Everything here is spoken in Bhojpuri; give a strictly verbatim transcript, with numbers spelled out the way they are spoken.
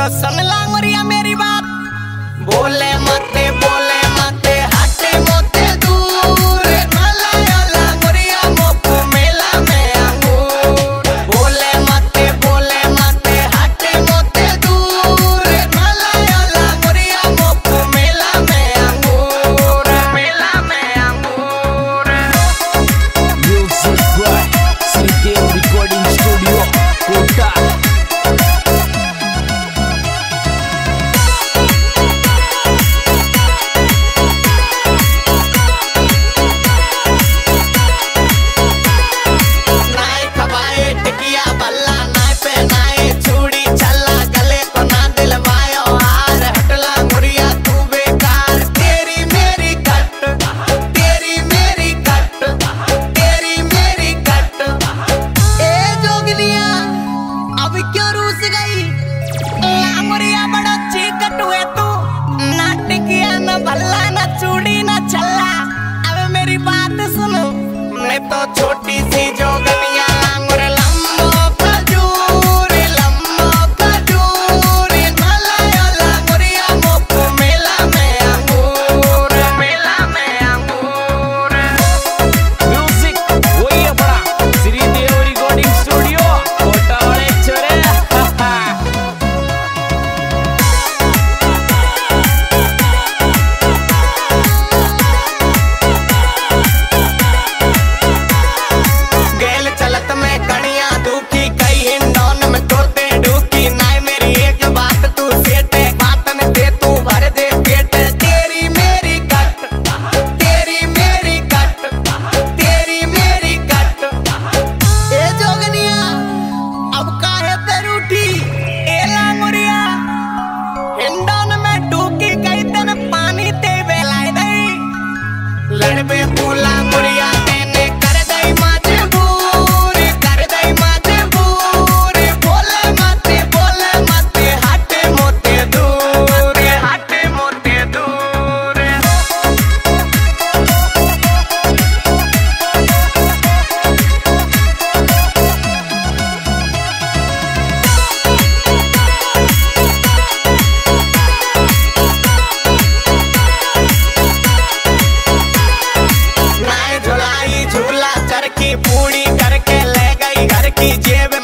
तो सुन ला मोरिया मेरी बात, बोले मते बोले मते हटे मोते दूर, मला योला मोरिया मोको मेला में अंगूर। बोले मते बोले मते हटे मोते दूर, मला योला मोरिया मोको मेला में अंगूर, मेला में अंगूर। Music by Sridev Recording Studio, Kota। तो छोटी सी जोगनिया लांगुर लम्बो खजूर, लम्बो खजूर, मला योला मोरिया मोको मेला में अंगूर, मेला में अंगूर। Music वही अपना श्रीदेव रिकॉर्डिंग स्टूडियो, कोटा वाले छोरे। लड़बे फूला मुरिया तेने कर दई मजबूर, कर दई मजबूर। बोले मते बोले मते हटे मोते दूर, हटे मोते दूर। पूरी करके ले गई घर की जेब